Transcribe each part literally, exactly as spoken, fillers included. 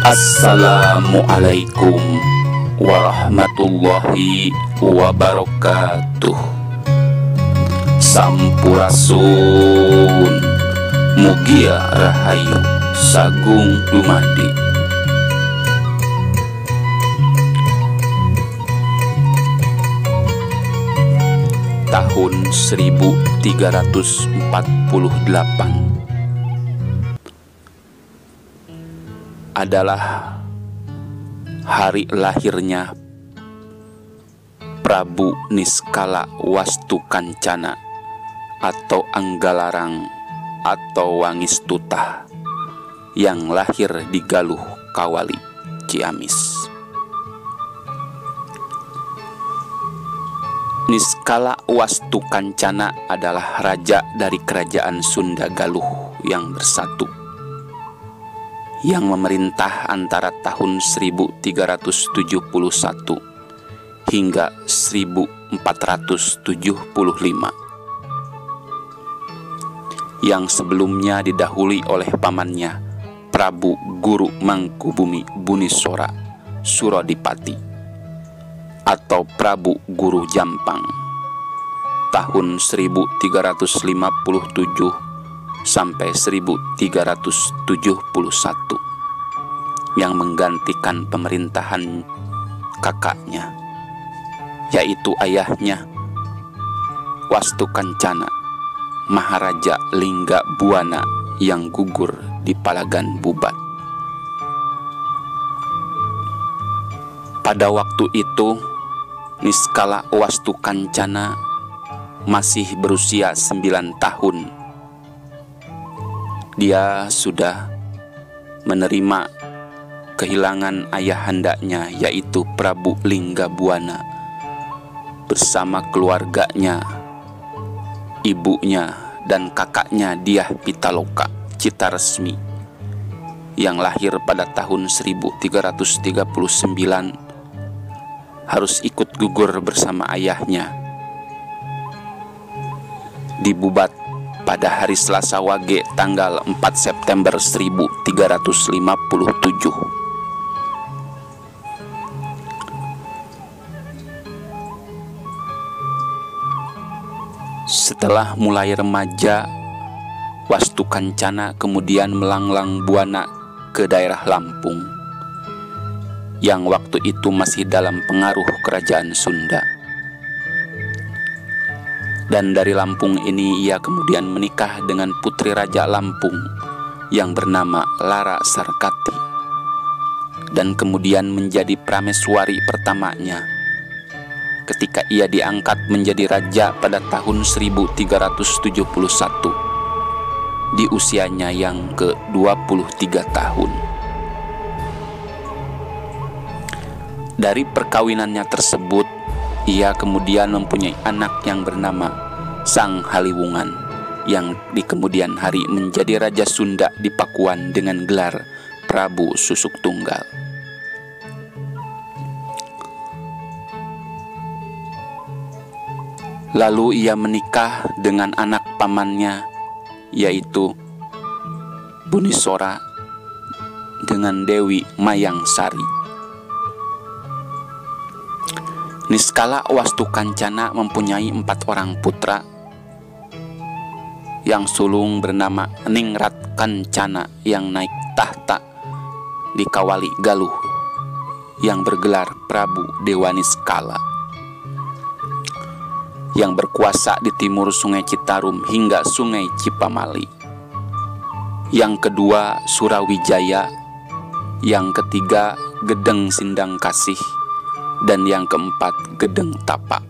Assalamualaikum warahmatullahi wabarakatuh. Sampurasun, mugia rahayu sagung dumadi. Tahun seribu tiga ratus empat puluh delapan adalah hari lahirnya Prabu Niskala Wastukancana atau Anggalarang atau Wangistuta yang lahir di Galuh Kawali, Ciamis. Niskala Wastukancana adalah raja dari kerajaan Sunda Galuh yang bersatu, yang memerintah antara tahun seribu tiga ratus tujuh puluh satu hingga seribu empat ratus tujuh puluh lima, yang sebelumnya didahului oleh pamannya Prabu Guru Mangkubumi Bunisora Surodipati atau Prabu Guru Jampang tahun seribu tiga ratus lima puluh tujuh sampai seribu tiga ratus tujuh puluh satu, yang menggantikan pemerintahan kakaknya, yaitu ayahnya Wastukancana, Maharaja Lingga Buana yang gugur di Palagan Bubat. Pada waktu itu Niskala Wastukancana masih berusia sembilan tahun. Dia sudah menerima kehilangan ayahandanya, yaitu Prabu Lingga Buana, bersama keluarganya, ibunya dan kakaknya Dyah Pitaloka Citaresmi, yang lahir pada tahun seribu tiga ratus tiga puluh sembilan, harus ikut gugur bersama ayahnya di Bubat pada hari Selasa Wage tanggal empat September seribu tiga ratus lima puluh tujuh. Setelah mulai remaja, Wastukancana kemudian melanglang buana ke daerah Lampung, yang waktu itu masih dalam pengaruh kerajaan Sunda. Dan dari Lampung ini ia kemudian menikah dengan putri Raja Lampung yang bernama Lara Sarkati, dan kemudian menjadi prameswari pertamanya ketika ia diangkat menjadi raja pada tahun seribu tiga ratus tujuh puluh satu di usianya yang ke dua puluh tiga tahun. Dari perkawinannya tersebut, ia kemudian mempunyai anak yang bernama Sang Haliwungan, yang di kemudian hari menjadi Raja Sunda di Pakuan dengan gelar Prabu Susuk Tunggal. Lalu ia menikah dengan anak pamannya, yaitu Bunisora dengan Dewi Mayangsari. Niskala Wastukancana mempunyai empat orang putra. Yang sulung bernama Ningrat Kancana yang naik tahta di Kawali Galuh, yang bergelar Prabu Dewa Niskala, yang berkuasa di timur Sungai Citarum hingga Sungai Cipamali. Yang kedua Surawijaya, yang ketiga Gedeng Sindang Kasih, dan yang keempat Gedeng Tapa.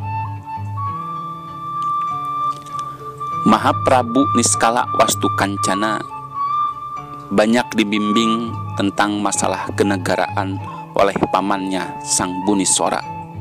Mahaprabu Niskala Wastukancana banyak dibimbing tentang masalah kenegaraan oleh pamannya Sang Bunisora,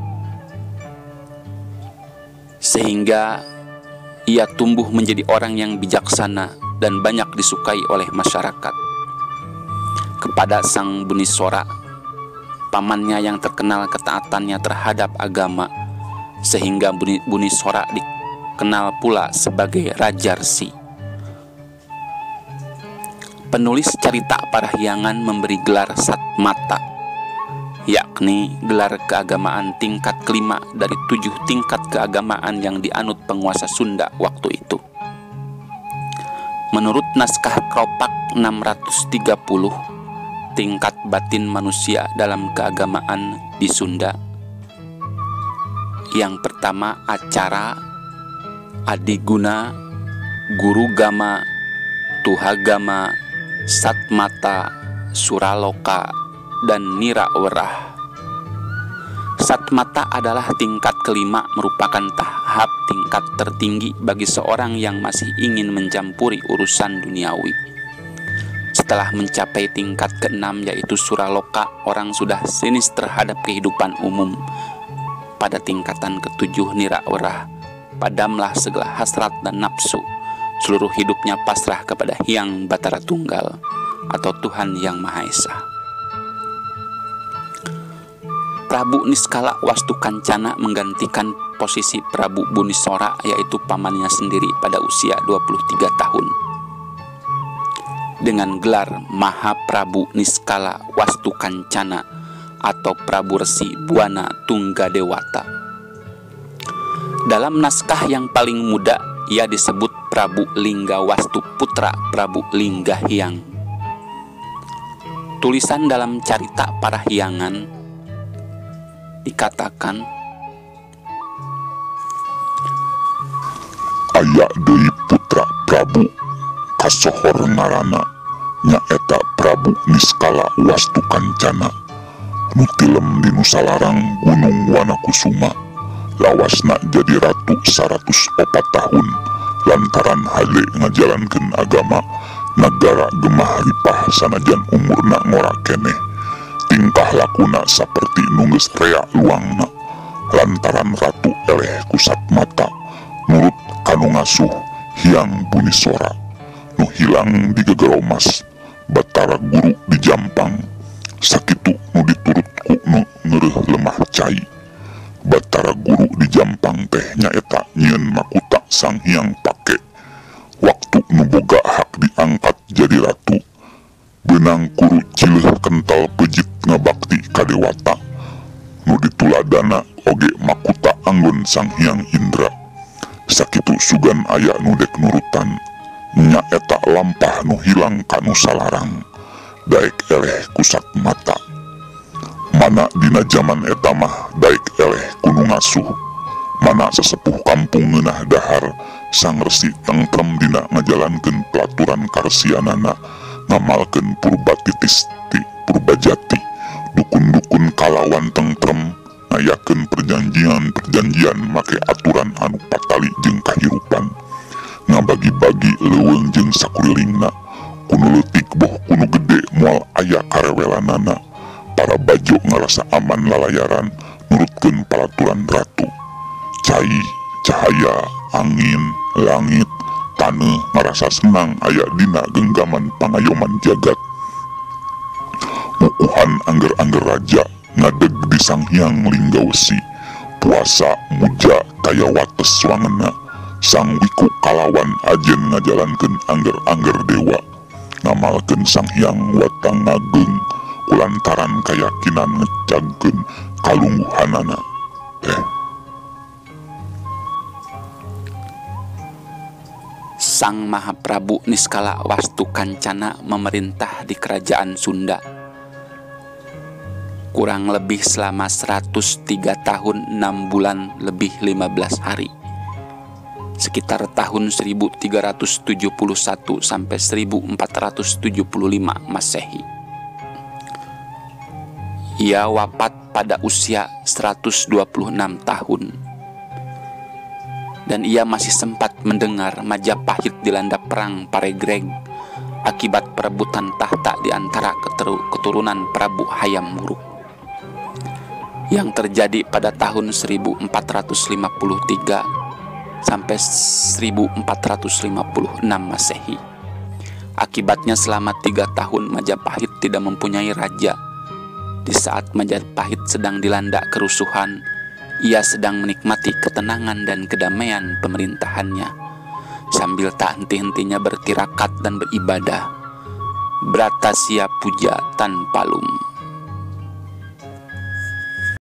sehingga ia tumbuh menjadi orang yang bijaksana dan banyak disukai oleh masyarakat. Kepada Sang Bunisora, pamannya yang terkenal ketaatannya terhadap agama, sehingga Bunisora dikenal pula sebagai Rajarsi. Penulis Carita Parahyangan memberi gelar Satmata, yakni gelar keagamaan tingkat kelima dari tujuh tingkat keagamaan yang dianut penguasa Sunda waktu itu. Menurut naskah Kropak enam ratus tiga puluh, tingkat batin manusia dalam keagamaan di Sunda. Yang pertama acara, adiguna, gurugama, tuhagama, satmata, suraloka, dan nirawerah. Satmata adalah tingkat kelima, merupakan tahap tingkat tertinggi bagi seorang yang masih ingin mencampuri urusan duniawi. Setelah mencapai tingkat keenam yaitu suraloka, orang sudah sinis terhadap kehidupan umum. Pada tingkatan ketujuh nirawerah, padamlah segala hasrat dan nafsu. Seluruh hidupnya pasrah kepada Hyang Batara Tunggal atau Tuhan Yang Maha Esa. Prabu Niskala Wastukancana menggantikan posisi Prabu Bunisora, yaitu pamannya sendiri, pada usia dua puluh tiga tahun. Dengan gelar Mahaprabu Niskala Wastukancana atau Prabu Resi Buana Tunggadewata. Dalam naskah yang paling muda, ia disebut Prabu Linggawastu, putra Prabu Linggahyang. Tulisan dalam Carita Parahyangan dikatakan, aya deui putra Prabu kasohor ngaranna nyaeta Prabu Niskala Wastukancana, nu tilem di Nusalarang Gunung Wanakusuma, lawasna jadi ratu seratus opat tahun lantaran hale ngajalankeun agama nagara gemah ripah sanajan umurna ngora keneh. Tingkah lakuna saperti nungges rea luangna lantaran ratu eleh ku Satmata nurut kanu ngasuh Hyang Bunisora nu hilang di Gegeromas Batara Guru di Jampang, sakitu nu diturut ku nu ngeureuh lemah cai. Batara Guru di Jampang teh nyaeta nyieun Makuta Sang Hyang Pake. Waktu nu boga hak diangkat jadi ratu, benang kuru cileuh kental pejit ngabakti kadewata nu dituladana oge Makuta anggon Sang Hyang Indra. Sakitu sugan aya nu dek nurutan, nyaeta lampah nu hilang kanu Salarang daek eleh ku Satmata. Mana dina zaman eta mah daek eleh kunu ngasuh, mana sesepuh kampung ngeunah dahar sang resi tentrem dina ngajalankeun pelaturan karsianana, ngamalkeun purbatitis ti purbajati, dukun-dukun kalawan tentrem ngayakeun perjanjian-perjanjian make aturan anu patali jeung kahirupan, ngabagi-bagi leuweung jeung sakurilingna, kunu leutik boh kunu gede moal aya karewelanana. Para bajo ngerasa aman lalayaran nurutkeun palaturan ratu. Cai, cahaya, angin, langit, taneuh ngerasa senang aya dina genggaman pangayoman jagat. Mukuhan angger-angger raja ngadeg di Sang Hyang Linggawesi, puasa muja kaya wates wangena. Sang Wiku kalawan ajen ngajalankeun angger-angger dewa, ngamalkeun Sang Hyang Watang Ngageng kulantaran keyakinan ngecagkeun kalungguhanana teh. Sang Mahaprabu Niskala Wastukancana memerintah di kerajaan Sunda kurang lebih selama seratus tiga tahun enam bulan lebih lima belas hari, sekitar tahun seribu tiga ratus tujuh puluh satu sampai seribu empat ratus tujuh puluh lima Masehi. Ia wafat pada usia seratus dua puluh enam tahun, dan ia masih sempat mendengar Majapahit dilanda perang Paregreg akibat perebutan tahta di antara keturunan Prabu Hayam Wuruk yang terjadi pada tahun seribu empat ratus lima puluh tiga sampai seribu empat ratus lima puluh enam Masehi. Akibatnya selama tiga tahun Majapahit tidak mempunyai raja. Di saat Majapahit sedang dilanda kerusuhan, ia sedang menikmati ketenangan dan kedamaian pemerintahannya sambil tak henti-hentinya bertirakat dan beribadah. Bratasya Puja Tanpalum.